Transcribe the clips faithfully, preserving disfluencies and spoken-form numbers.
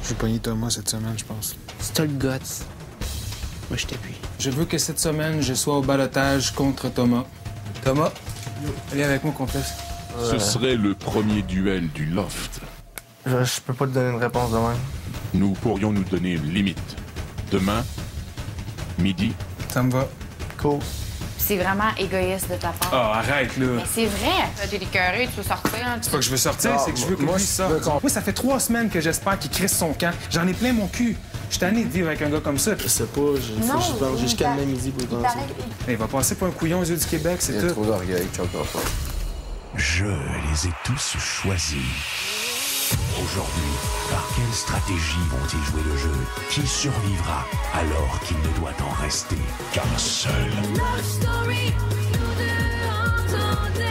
Je vais pogner Thomas cette semaine, je pense. Si t'as le guts, moi, je t'appuie. Je veux que cette semaine, je sois au ballottage contre Thomas. Thomas, viens avec moi qu'on fasse. Ce serait le premier duel du loft. Je, je peux pas te donner une réponse de même. Nous pourrions nous donner une limite. Demain, midi. Ça me va. Cool. C'est vraiment égoïste de ta part. Ah, oh, arrête, là. Mais c'est vrai. T'es écœuré, tu veux sortir. C'est pas que je veux sortir, Ah, c'est que je veux que moi, lui je sorte. veux qu'on- Moi, ça fait trois semaines que j'espère qu'il crisse son camp. J'en ai plein mon cul. Je suis tanné de vivre avec un gars comme ça. Je sais pas, il faut Non, que je pense il jusqu'à paraît- demain midi pour y Il penser. paraît que- Il va passer pour un couillon aux yeux du Québec, c'est Il y a tout. trop d'orgueil, tu encore pas. Je les ai tous choisis. Aujourd'hui, par quelle stratégie vont-ils jouer le jeu? Qui survivra alors qu'il ne doit en rester qu'un seul? Love story, nous deux entendez.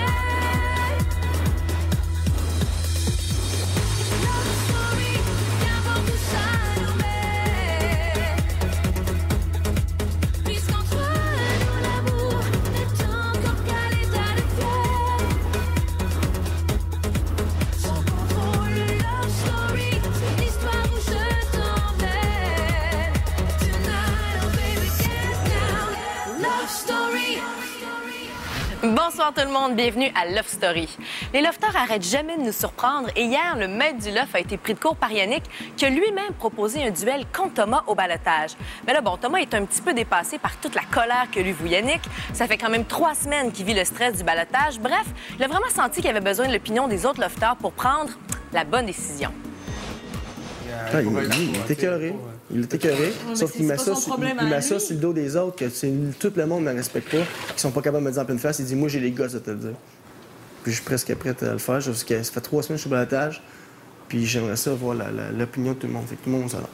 Love story, qu'importe où ça nous met. Puisqu'entre nous l'amour n'est encore qu'à l'état de fait. Sans contrôle, love story, c'est l'histoire où je t'emmène. Tonight, oh baby, get down. Love story. Bonsoir tout le monde, bienvenue à Love Story. Les lofters arrêtent jamais de nous surprendre et hier, le maître du loft a été pris de court par Yannick qui a lui-même proposé un duel contre Thomas au ballottage. Mais là, bon, Thomas est un petit peu dépassé par toute la colère que lui voue Yannick. Ça fait quand même trois semaines qu'il vit le stress du ballottage. Bref, il a vraiment senti qu'il avait besoin de l'opinion des autres lofters pour prendre la bonne décision. Ah, il, il, il est écœuré. Il est écœuré. Sauf qu'il met ça, sur, il, il met ça sur le dos des autres, que c'est- tout le monde ne me respecte pas, qu'ils sont pas capables de me dire en pleine face. Il dit, moi, j'ai les gosses de te le dire. Puis je suis presque prêt à le faire, parce que ça fait trois semaines que je suis au ballottage, puis j'aimerais ça voir la- la- l'opinion de tout le monde. Fait que tout le monde au salon.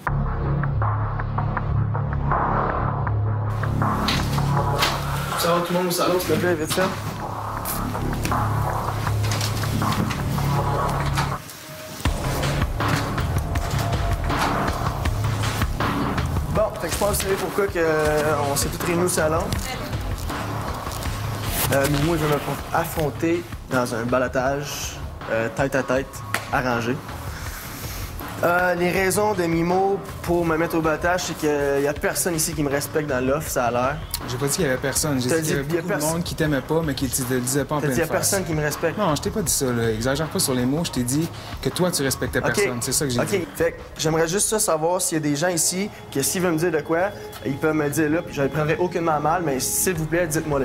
Ça va, tout le monde au salon, s'il te plaît, vite fait. Bon, fait que je pense que vous savez pourquoi que, euh, on s'est tous réunis au salon. Euh, moi, je vais m'affronter dans un ballottage euh, tête à tête, arrangé. Euh, les raisons de Mimo pour me mettre au ballottage, c'est qu'il n'y a personne ici qui me respecte dans l'offre, ça a l'air. J'ai pas dit qu'il y avait personne. J'ai T'as dit qu'il y dit avait qu'il y a beaucoup de personne. monde qui t'aimait pas, mais qui te le disait pas en T'as pleine dit, il n'y a face. personne qui me respecte. Non, je t'ai pas dit ça, là. Exagère pas sur les mots. Je t'ai dit que toi, tu respectais OK. personne. C'est ça que j'ai OK. dit. Fait que j'aimerais juste ça savoir s'il y a des gens ici que s'ils veulent me dire de quoi, ils peuvent me le dire là, puis je ne prendrai aucunement à mal, mais s'il vous plaît, dites-moi là.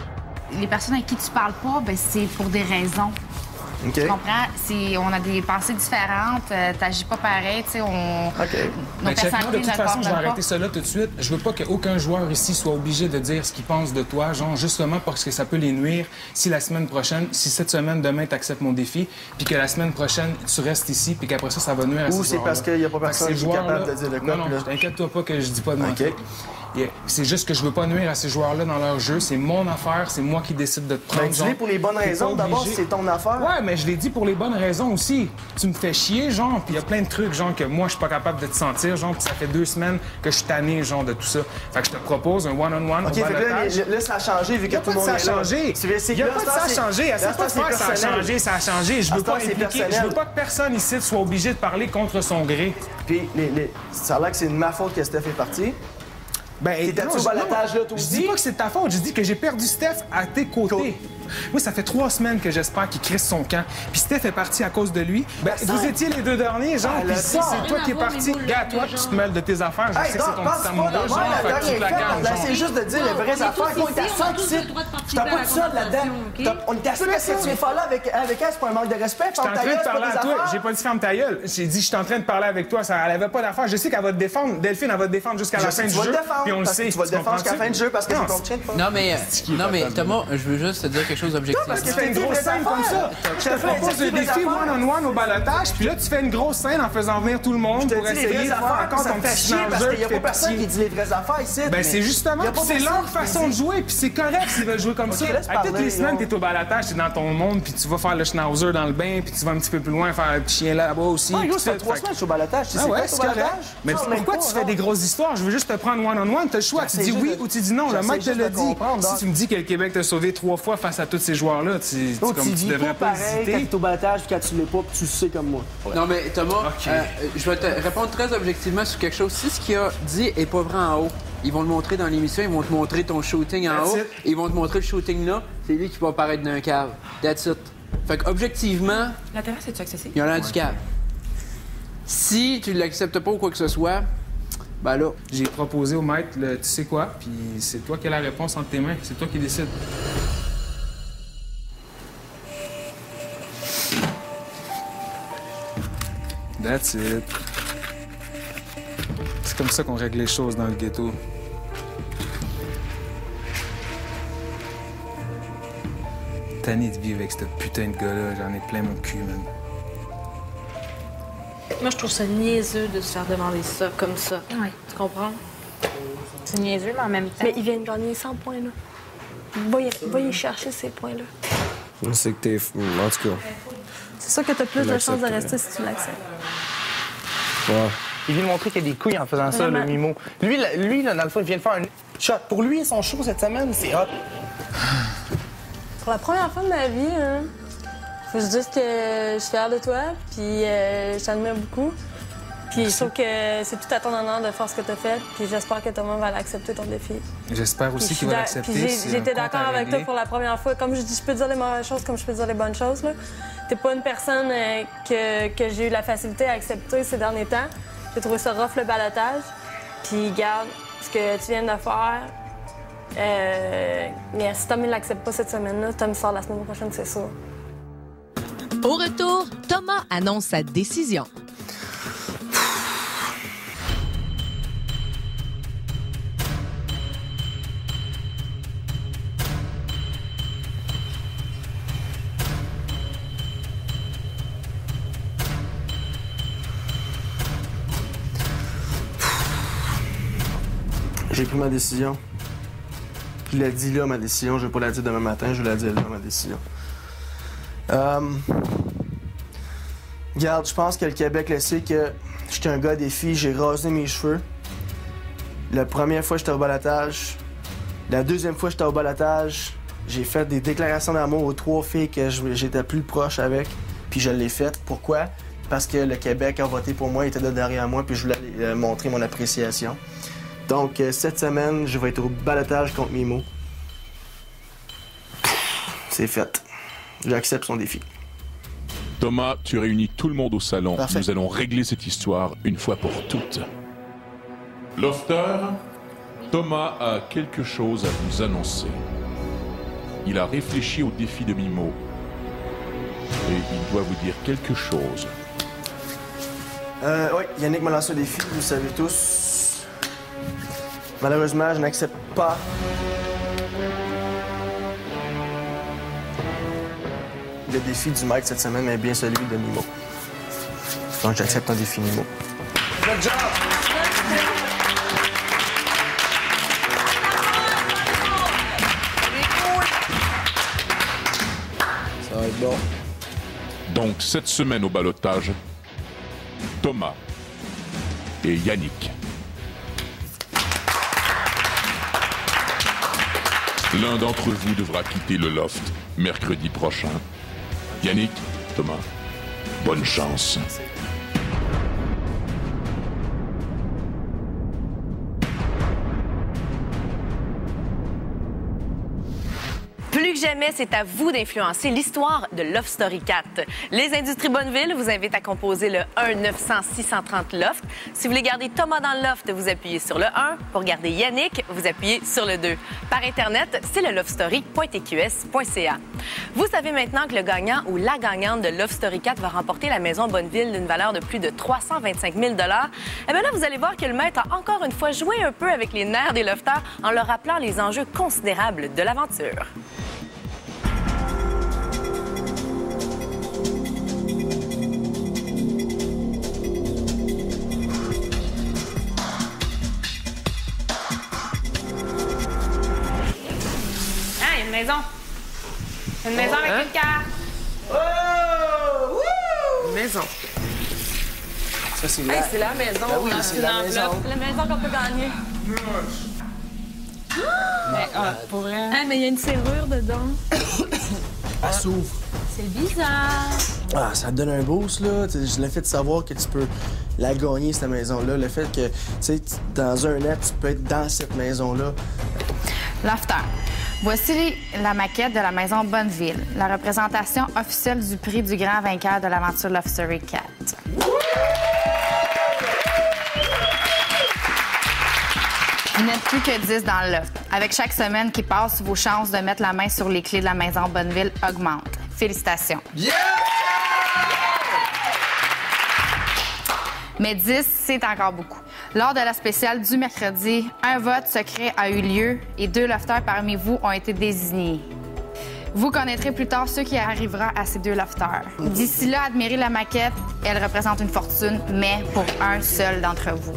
Les personnes avec qui tu parles pas, ben c'est pour des raisons. OK? Tu comprends? C'est- on a des pensées différentes, euh, t'agis pas pareil, tu sais, on... OK. Nos Ben, check, moi, de personnalités toute ne façon, je vais coordonnent arrêter pas. ça là tout de suite. Je veux pas qu'aucun joueur ici soit obligé de dire ce qu'il pense de toi, genre, justement parce que ça peut les nuire si la semaine prochaine, si cette semaine, demain, tu acceptes mon défi, puis que la semaine prochaine, tu restes ici, puis qu'après ça, ça va nuire à Ou ces c'est joueurs-là. parce qu'il y a pas Fait que personne ces qui est capable joueurs-là- de dire de quoi, Non, puis non, là- t'inquiète-toi pas que je dis pas de OK. mentir. Yeah. C'est juste que je veux pas nuire à ces joueurs-là dans leur jeu. C'est mon affaire, c'est moi qui décide de te prendre. Ben, dis-les genre. pour les bonnes T'es raisons. pas D'abord, obligé. c'est ton affaire. Ouais, mais je l'ai dit pour les bonnes raisons aussi. Tu me fais chier, genre, puis il y a plein de trucs, genre, que moi, je suis pas capable de te sentir, genre, puis ça fait deux semaines que je suis tanné, genre, de tout ça. Fait que je te propose un one-on-one OK, au fait que là, ballottage. là, ça a changé vu Il que n'y a tout pas le de monde ça est a là. changé. C'est- c'est- Il n'y a là, pas de ça, ça a c'est- changé. là, Essaie pas de c'est faire que ça a personnel. changé, ça a changé. Je À veux ce temps, pas c'est impliquer. personnel. Je veux pas que personne ici soit obligé de parler contre son gré. Puis les, les... ça a l'air que c'est de ma faute que Steph est parti. Ben, T'étais-tu non, au je- ballottage, non, là, toi Je aussi? dis pas que c'est de ta faute, je dis que j'ai perdu Steph à tes côtés. Cool. Moi, ça fait trois semaines que j'espère qu'il crisse son camp. Puis Steph est parti à cause de lui. Ben, ça- vous étiez les deux derniers, genre, Ah, puis là, si ça- c'est toi qui es parti. Gars, toi, tu te mêles de tes affaires. Je Hey, sais que donc, c'est ton pense petit pas amoureux, d'avoir genre, la fait que tu te dernière la fois. gardes, Là, genre. c'est juste de dire les vraies affaires. On était à cinq ici. T'as pas tout ça de là-dedans. T'as- On était à cinq ici. Tu es pas là avec avec elle, c'est pas un manque de respect. Je suis en train de parler à toi. J'ai pas dit ferme ta gueule. J'ai dit je suis en train de parler avec toi. Ça, elle avait pas d'affaires. Je sais qu'elle va te défendre. Delphine, elle va te défendre jusqu'à la fin du Tu vas jeu. le défendre. Puis on le parce que sait. Tu vas le défendre jusqu'à la fin du jeu parce que Non, c'est ton chien de pas. Non, mais, non, mais Thomas, je veux juste te dire quelque chose d'objectif. parce que Tu fais une grosse scène comme ça. Je te propose un défi one-on-one au ballottage, puis là, tu fais une grosse scène en faisant venir tout le monde Je pour te dis les essayer vraies de faire affaires, encore ça ton me fait petit chier parce qu'il y a fait pas personne qui pitié. dit les vraies affaires ici. Ben, c'est justement, y a pas c'est leur personne qui façon de dit- jouer, puis c'est correct s'ils veulent jouer comme ça. laisse À toutes parler, les semaines, là. t'es au ballottage, t'es dans ton monde, puis tu vas faire le schnauzer dans le bain, puis tu vas un petit peu plus loin faire un petit chien là-bas aussi. Ouais, puis yo, ça fait tout. trois Fait que- semaines que je suis au ballottage. Tu sais Ah c'est ouais, quoi, c'est au correct. ballottage? Mais Non, tu- même pourquoi pas, tu fais non. des grosses histoires? Je veux juste te prendre one-on-one. T'as le choix. Tu J'essaie dis juste oui de- ou tu dis non. Le j'essaie mec te juste l'a de dit. comprendre, Si donc. tu me dis que le Québec t'a sauvé trois fois face à tous ces joueurs-là. Tu, Non, comme, tu tu vis devrais pas pas pareil quand hésiter. t'es au balotage, puis quand tu l'es pas, puis tu le sais comme moi. Non, mais Thomas, Ok. euh, je vais te répondre très objectivement sur quelque chose. Si ce qu'il a dit est pas vrai en haut, ils vont le montrer dans l'émission, ils vont te montrer ton shooting en That's haut, it. ils vont te montrer le shooting là, c'est lui qui va apparaître d'un cave. That's it. Fait que objectivement, La terrasse, est-tu accessible? il a l'air du cave. Si tu l'acceptes pas ou quoi que ce soit, ben là, J'ai proposé au maître, le, tu sais quoi, puis c'est toi qui as la réponse entre tes mains. C'est toi qui décides. That's it. C'est comme ça qu'on règle les choses dans le ghetto. Tanné de vivre avec ce putain de gars-là, j'en ai plein mon cul, man. Moi, je trouve ça niaiseux de se faire demander ça comme ça. Oui. Tu comprends? C'est niaiseux, mais en même temps. Mais ils viennent gagner cent points, là. Va y, va y chercher ces points-là. C'est que t'es. En tout cas. C'est sûr que t'as plus Je de chances de l'accepterais. rester si tu l'acceptes. Ouais. Il vient de montrer qu'il y a des couilles en faisant ça, Vraiment. le Mimo. Lui, là, lui là, dans le fond, il vient de faire un shot. Pour lui, son show cette semaine, c'est hot. Pour la première fois de ma vie, hein, faut que je dise que je suis fière de toi, puis euh, je t'admire beaucoup. Puis je trouve que c'est tout à ton honneur de faire ce que t'as fait, puis j'espère que Thomas va l'accepter ton défi. J'espère Puis aussi je suis qu'il va d'a- l'accepter. puis j'ai- c'est un J'étais compte à d'accord avec toi régler. pour la première fois. Comme je dis, je peux dire les mauvaises choses comme je peux dire les bonnes choses. Là. T'es pas une personne euh, que, que j'ai eu la facilité à accepter ces derniers temps. J'ai trouvé ça rough le balotage. Puis garde ce que tu viens de faire. Euh, mais si Tom ne l'accepte pas cette semaine-là, Tom sort la semaine prochaine, c'est sûr. Au retour, Thomas annonce sa décision. J'ai pris ma décision. Je l'ai dit là, ma décision. Je vais pas la dire demain matin, je vais la dire là, ma décision. Euh... Regarde, je pense que le Québec le sait que j'étais un gars des filles, j'ai rasé mes cheveux. La première fois, j'étais au balotage. La deuxième fois, j'étais au balotage. J'ai fait des déclarations d'amour aux trois filles que je- j'étais plus proche avec, puis je l'ai faite. Pourquoi? Parce que le Québec a voté pour moi, il était là derrière moi, puis je voulais euh, montrer mon appréciation. Donc, euh, cette semaine, je vais être au balotage contre Mimo. C'est fait. J'accepte son défi. Thomas, tu réunis tout le monde au salon. Parfait. Nous allons régler cette histoire une fois pour toutes. Lofter, Thomas a quelque chose à vous annoncer. Il a réfléchi au défi de Mimo. Et il doit vous dire quelque chose. Euh, oui, Yannick m'a lancé un défi, vous le savez tous. Malheureusement, je n'accepte pas le défi du maître cette semaine, mais bien celui de Mimo. Donc, j'accepte un défi Mimo. Good job! ça va être bon. Donc, cette semaine au balotage, Thomas et Yannick. L'un d'entre vous devra quitter le loft mercredi prochain. Yannick, Thomas, bonne chance. Plus que jamais, c'est à vous d'influencer l'histoire de Love Story quatre. Les Industries Bonneville vous invitent à composer le un neuf cent six cent trente Loft. Si vous voulez garder Thomas dans le loft, vous appuyez sur le un. Pour garder Yannick, vous appuyez sur le deux. Par Internet, c'est le lovestory point t q s point c a. Vous savez maintenant que le gagnant ou la gagnante de Love Story quatre va remporter la maison Bonneville d'une valeur de plus de trois cent vingt-cinq mille dollars. Eh bien là, vous allez voir que le maître a encore une fois joué un peu avec les nerfs des lofters en leur rappelant les enjeux considérables de l'aventure. Ah, il y a une maison. Une maison avec hein? une carte. Maison. Ça, c'est Hey, c'est la maison. Ben oui, hein, c'est une la enveloppe. maison. La maison qu'on peut gagner. Mais, ah, pour vrai. Ah, mais il y a une serrure dedans. Elle s'ouvre. C'est bizarre. Ah, ça te donne un boost, là. T'sais, le fait de savoir que tu peux la gagner, cette maison-là. Le fait que, tu sais, dans un an, tu peux être dans cette maison-là. L'after. Voici la maquette de la maison Bonneville, la représentation officielle du prix du grand vainqueur de l'aventure Love Story quatre. Vous n'êtes plus que dix dans le loft. Avec chaque semaine qui passe, vos chances de mettre la main sur les clés de la maison Bonneville augmentent. Félicitations. Yeah! Mais dix, c'est encore beaucoup. Lors de la spéciale du mercredi, un vote secret a eu lieu et deux lofters parmi vous ont été désignés. Vous connaîtrez plus tard ceux qui arrivera à ces deux lofters. D'ici là, admirez la maquette. Elle représente une fortune, mais pour un seul d'entre vous.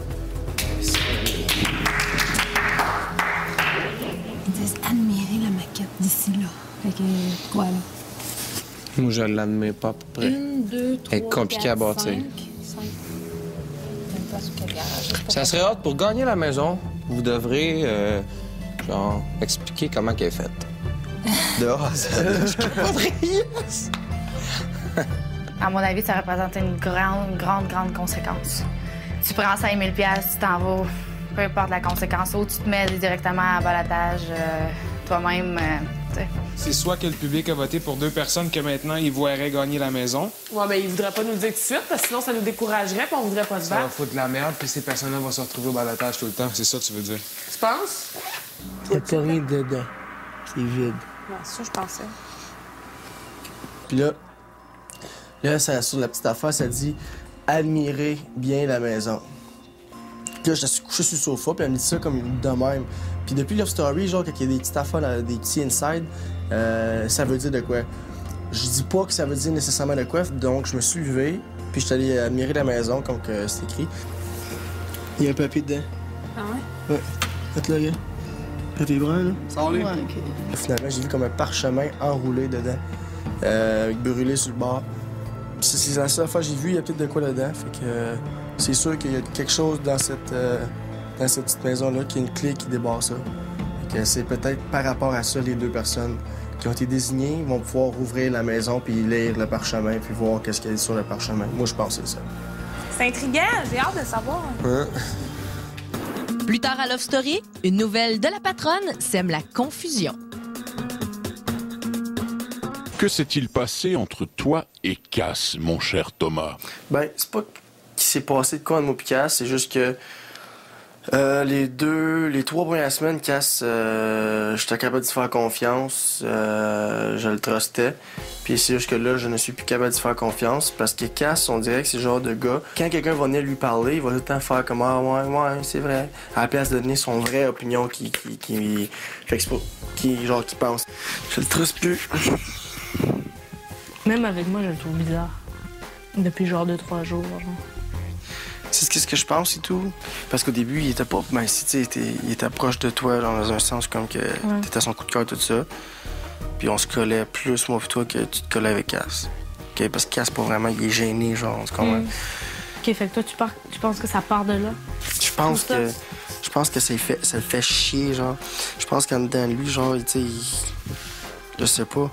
Ils disent admirer la maquette d'ici là. Fait que, quoi, là? Moi, je l'admets pas à peu près. Une, deux, trois, Elle est compliquée à quatre, bâtir. cinq, cinq. Même pas sur quel garage. Ça serait hâte pour gagner la maison. Vous devrez, euh, genre, expliquer comment qu'elle est faite. Dehors, ça, je capoterais. Yes! À mon avis, ça représente une grande, grande, grande conséquence. Tu prends cinq mille piastres, tu t'en vas, peu importe la conséquence, ou tu te mets directement à balotage euh, toi-même, euh, tu sais. C'est soit que le public a voté pour deux personnes que maintenant, ils voueraient gagner la maison. Ouais, mais il voudrait pas nous le dire tout de suite, parce que sinon, ça nous découragerait, puis on voudrait pas se Ça va battre. foutre de la merde, puis ces personnes-là vont se retrouver au balotage tout le temps. C'est ça que tu veux dire? Tu penses? Il n'y a pas rien dedans. C'est vide. Ouais, c'est ça, je pensais. Puis là, là, ça, sur la petite affaire, ça dit « Admirez bien la maison ». Puis là, je suis couché sur le sofa, puis elle me dit ça comme de même. Puis depuis Love Story, genre, quand il y a des petites affaires, là, des petits inside, euh, ça veut dire de quoi. Je dis pas que ça veut dire nécessairement de quoi, donc je me suis levé, puis je suis allé admirer la maison, comme que c'est écrit. Il y a un papier dedans. Ah ouais? Ouais. Faites-le, gars. Papier brun, là. Ça ouais, okay. Finalement, j'ai vu comme un parchemin enroulé dedans, euh, avec brûlé sur le bord. Puis c'est la seule fois que j'ai vu, il y a peut-être de quoi dedans. Fait que euh, c'est sûr qu'il y a quelque chose dans cette, euh, dans cette petite maison-là, qui a une clé qui débarre ça. Fait que c'est peut-être par rapport à ça, les deux personnes qui ont été désignées vont pouvoir ouvrir la maison puis lire le parchemin puis voir qu'est-ce qu'il y a sur le parchemin. Moi, je pense que c'est ça. C'est intriguant, j'ai hâte de savoir. Hein? Plus tard à Love Story, une nouvelle de la patronne sème la confusion. Que s'est-il passé entre toi et Cass, mon cher Thomas? Ben, c'est pas qu'il s'est passé de quoi entre moi et Cass, c'est juste que euh, les deux, les trois premières semaines, Cass, euh, j'étais capable de faire confiance, euh, je le trustais. Puis c'est juste que là, je ne suis plus capable de faire confiance parce que Cass, on dirait que c'est le genre de gars, quand quelqu'un va venir lui parler, il va tout le temps faire comme « Ah ouais, ouais, c'est vrai », à la place de donner son vraie opinion qui, qui, qui, fait que c'est pas, qui, genre, qui pense. Je le truste plus. Même avec moi, je le trouve bizarre. Depuis genre deux, trois jours. Genre. C'est ce que je pense et tout. Parce qu'au début, il était pas. Ben, si, tu sais, il était proche de toi, genre, dans un sens comme que Ouais. t'étais son coup de cœur, tout ça. Puis on se collait plus, moi et toi, que tu te collais avec Cass. Okay? Parce que Cass, pas vraiment, il est gêné, genre, on se comprend. Mm. OK, fait que toi, tu, pars, tu penses que ça part de là? Je pense Tout ça? que. Je pense que ça le fait, ça le fait chier, genre. Je pense qu'en dedans de lui, genre, tu sais, il... Je sais pas.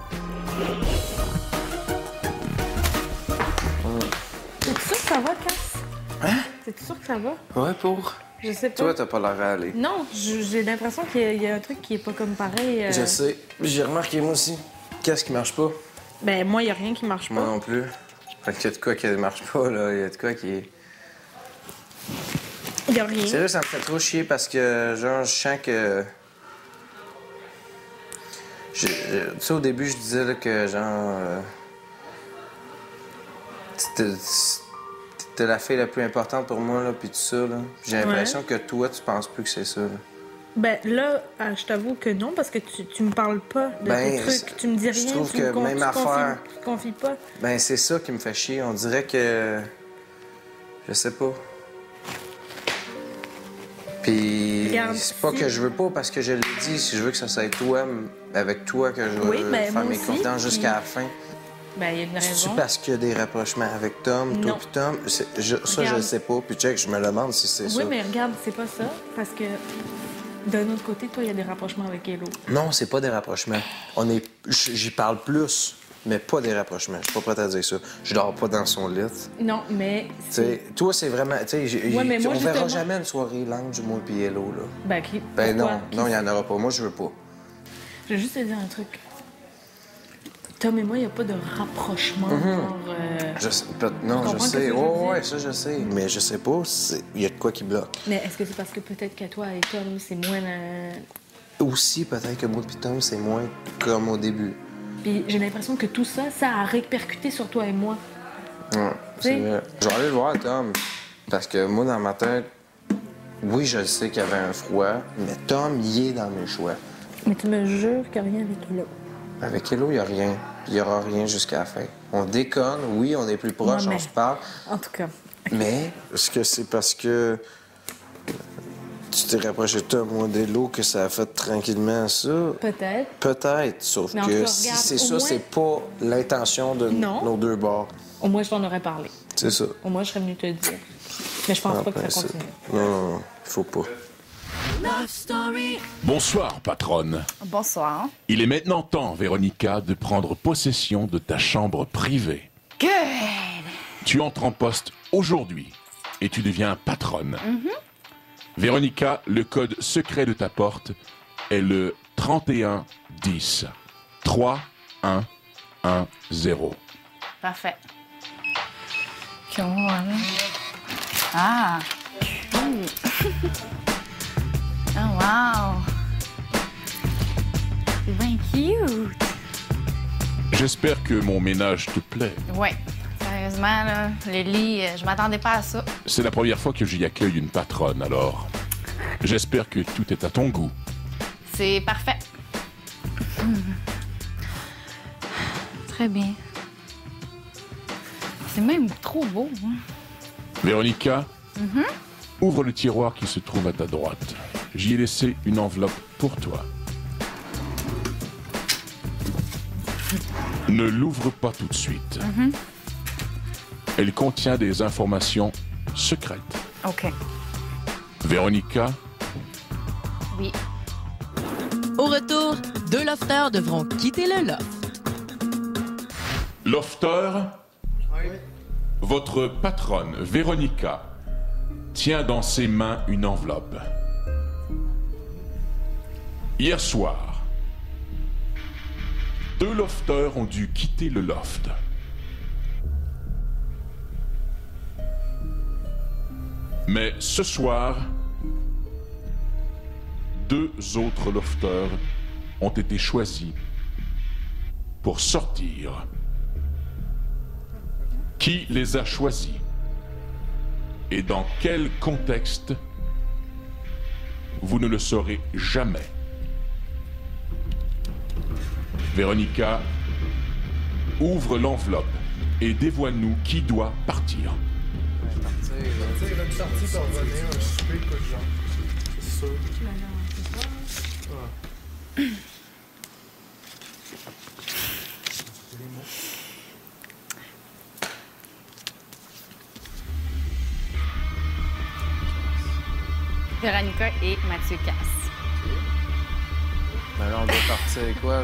T'es-tu sûr que ça va, Cass? Hein? T'es-tu sûr que ça va? Ouais, pour. Je sais pas. Toi, t'as pas l'air à aller. Non, j- j'ai l'impression qu'il y, a- il y a un truc qui est pas comme pareil. euh. Je sais. J'ai remarqué, moi aussi. Qu'est-ce qui marche pas? Ben, moi, il y a rien qui marche pas. Moi non plus. Fait qu'il y a de quoi qui marche pas, là. Il y a de quoi qui est. Il y a rien. Sérieux, ça me fait trop chier parce que, genre, je sens que. Je- je- Tu sais, au début, je disais là, que, genre. euh, C'était c'était la fille la plus importante pour moi, là, puis tout ça, là. J'ai l'impression Ouais. que toi, tu penses plus que c'est ça, là. Ben, là, euh, je t'avoue que non, parce que tu, tu me parles pas de Ben, tes trucs. Tu me dis je rien. trouve tu que me con- même tu confies- affaire. Tu te confies pas. Ben, c'est ça qui me fait chier. On dirait que. Je sais pas. Puis. Regarde, C'est pas si- que je veux pas parce que je l'ai dit. Si je veux que ça soit toi, avec toi, que je veux Oui, ben, faire moi mes aussi, confidences jusqu'à puis- la fin. Ben, il y a une C'est-tu raison. parce qu'il y a des rapprochements avec Tom, toi Non. puis Tom? C'est- je- ça, je Regarde. le sais pas. Puis check, je me demande si c'est Oui, ça. mais regarde, c'est pas ça. Parce que D'un autre côté, toi, il y a des rapprochements avec Hello. Non, c'est pas des rapprochements. On est... J'y parle plus, mais pas des rapprochements. Je suis pas prête à dire ça. Je dors pas dans son lit. Non, mais... T'sais, toi, c'est vraiment... T'sais, j'ai- Ouais, mais moi, on verra justement- jamais une soirée longue du moi et Hello, là. Ben, qui... Ben pourquoi? non, non, il y en aura pas. Moi, je veux pas. Je vais juste te dire un truc. Tom et moi, il n'y a pas de rapprochement. Mhm. genre, euh, Je sais, peut- non, Tu je comprends sais. ce que je veux Oh, dire? ouais, ça, je sais. Mais je sais pas, c'est- il y a de quoi qui bloque. Mais est-ce que c'est parce que peut-être que toi et Tom, c'est moins... la- Aussi, peut-être que moi et Tom, c'est moins comme au début. Puis j'ai l'impression que tout ça, ça a répercuté sur toi et moi. Ouais, c'est T'sais? vrai. Je vais aller le voir, Tom. Parce que moi, dans ma tête, oui, je le sais qu'il y avait un froid, mais Tom, il est dans mes choix. Mais tu me jures qu'il n'y a rien avec Hello. Avec Hello, il n'y a rien. Il n'y aura rien jusqu'à la fin. On déconne, oui, on est plus proches, Ouais, mais- on se parle. En tout cas. Mais est-ce que c'est parce que tu t'es rapproché de Tom ou d'Hello que ça a fait tranquillement ça? Peut-être. Peut-être, sauf Mais en que tout cas, si regarde, c'est au ça, moins- c'est pas l'intention de Non. nos deux bords. Au moins, je t'en aurais parlé. C'est ça. Au moins, je serais venue te le dire. Mais je pense Ah, pas que ben, ça c'est- continue. Non, non, non, il faut pas. Love Story. Bonsoir, patronne. Bonsoir. Il est maintenant temps, Véronica, de prendre possession de ta chambre privée. Good. Tu entres en poste aujourd'hui et tu deviens patronne. Mhm. Véronica, le code secret de ta porte est le trente et un dix. trois un un zéro. Parfait. Cool. Ah. Cool. Oh, wow. C'est bien cute. J'espère que mon ménage te plaît. Ouais. Sérieusement, là, les lits, euh, je m'attendais pas à ça. C'est la première fois que j'y accueille une patronne, alors j'espère que tout est à ton goût. C'est parfait. Hmm. Très bien. C'est même trop beau. Hein? Véronica, Mhm. ouvre le tiroir qui se trouve à ta droite. J'y ai laissé une enveloppe pour toi. Ne l'ouvre pas tout de suite. Mhm. Elle contient des informations secrètes. OK. Véronica, Oui. Au retour, deux lofters devront quitter le loft. Lofter, votre patronne, Véronica, tient dans ses mains une enveloppe. Hier soir, deux lofters ont dû quitter le loft. Mais ce soir, deux autres lofters ont été choisis pour sortir. Qui les a choisis? Et dans quel contexte? Vous ne le saurez jamais. Véronica, ouvre l'enveloppe et dévoile-nous qui doit partir. Tu sais, il va me sortir pour revenir, un souper, quoi, genre. C'est sûr. Ah. Véronica et Mathieu Casse. Ben là, on doit partir avec quoi, là?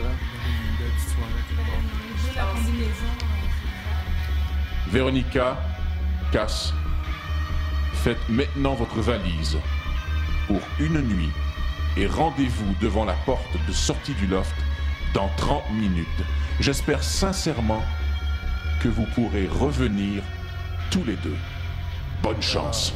Véronica, Cass, faites maintenant votre valise pour une nuit et rendez-vous devant la porte de sortie du loft dans trente minutes. J'espère sincèrement que vous pourrez revenir tous les deux. Bonne chance.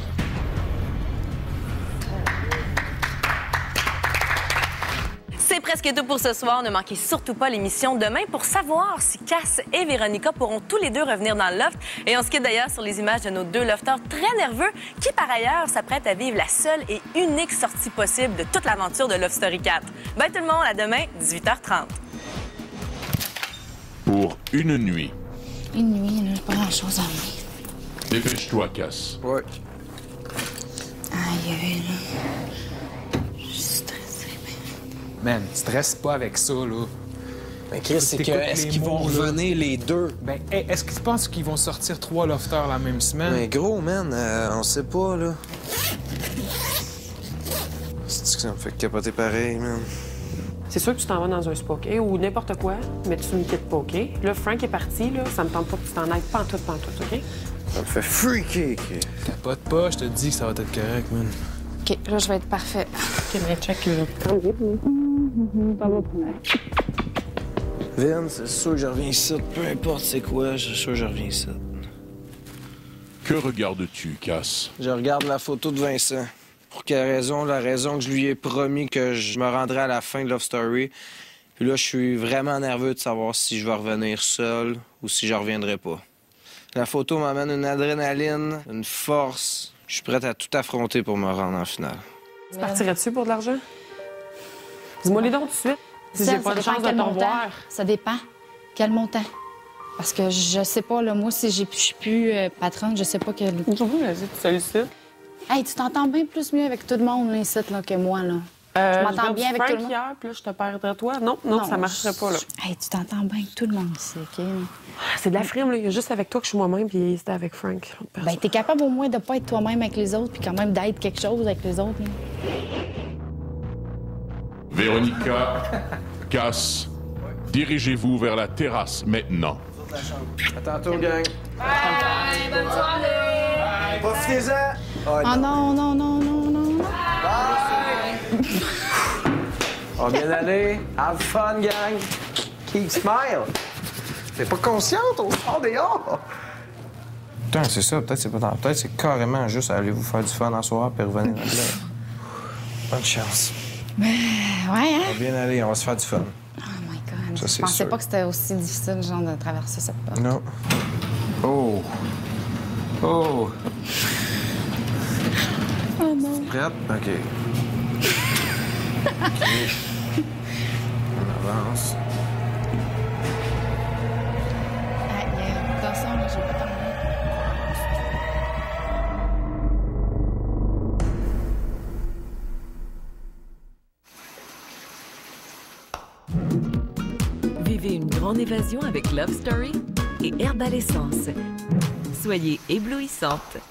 C'est presque tout pour ce soir. Ne manquez surtout pas l'émission demain pour savoir si Cass et Véronica pourront tous les deux revenir dans le loft. Et on se quitte d'ailleurs sur les images de nos deux lofters très nerveux qui, par ailleurs, s'apprêtent à vivre la seule et unique sortie possible de toute l'aventure de Love Story quatre. Bye tout le monde, à demain, dix-huit heures trente. Pour une nuit. Une nuit, là, j'ai pas grand-chose à dire. Dépêche-toi, Cass. Ouais. Aïe, aïe, là. Je suis stressée, mais... Man, stresse pas avec ça, là. Mais Chris, c'est que, T'écoutes est-ce les qu'ils vont mots, là. revenir les deux? Ben, hey, est-ce que tu penses qu'ils vont sortir trois lofters la même semaine? Mais gros, man, euh, on sait pas, là. C'est que ça me fait capoter pareil, man. C'est sûr que tu t'en vas dans un spa, OK? Ou n'importe quoi, mais tu me quittes pas, OK? Là, Frank est parti, là, ça me tente pas que tu t'en ailles pantoute, pantoute, OK? Ça me fait freaker, OK? Capote pas, je te dis que ça va être correct, man. OK, là, je vais être parfait. OK, mais check, là. Ça va pas. Vin, c'est sûr que je reviens ici. Peu importe c'est quoi, je suis sûr que je reviens ici. Que regardes-tu, Cass? Je regarde la photo de Vincent. Pour quelle raison? La raison que je lui ai promis que je me rendrais à la fin de Love Story. Puis là, je suis vraiment nerveux de savoir si je vais revenir seul ou si je reviendrai pas. La photo m'amène une adrénaline, une force. Je suis prête à tout affronter pour me rendre en finale. Tu partirais-tu pour de l'argent? Dis-moi les dons tout de suite. Si j'ai pas de chance de te revoir. Ça dépend. Quel montant? Parce que je sais pas, là, moi, si je suis plus euh, patronne, je sais pas quel... Vas-y, tu sollicites. Hey, tu t'entends bien plus mieux avec tout le monde, là, ici, là, que moi, là. Euh, je m'entends bien avec Frank tout le monde. hier, puis là, je te perdrais toi. Non, non, non ça marcherait je... pas, là. Hey, tu t'entends bien avec tout le monde ici, OK? C'est de la frime, là. Il y a juste avec toi que je suis moi-même, puis c'était avec Frank. Ben, t'es capable au moins de pas être toi-même avec les autres, puis quand même d'être quelque chose avec les autres, là. Véronica, Cass, dirigez-vous vers la terrasse maintenant. À tantôt, gang. Bye, bonne soirée. Profitez-en. Oh non, non, non, non, non. Bye. On va bien aller. Have fun, gang. Keep smile. T'es pas consciente, on sort dehors. Putain, c'est ça. Peut-être c'est pas dans la tête. C'est carrément juste aller vous faire du fun en soir puis revenir là. Bonne chance. Mais, ouais, hein? On va bien aller. On va se faire du fun. Oh my God. Ça, je c'est pensais sûr. pas que c'était aussi difficile, genre, de traverser cette porte. Non. Oh. Oh. Oh non. Prête? OK. OK. On avance. Ah, il y a une attention, là, j'ai pas tant Vivez une grande évasion avec Love Story et Herbal Essence. Soyez éblouissantes.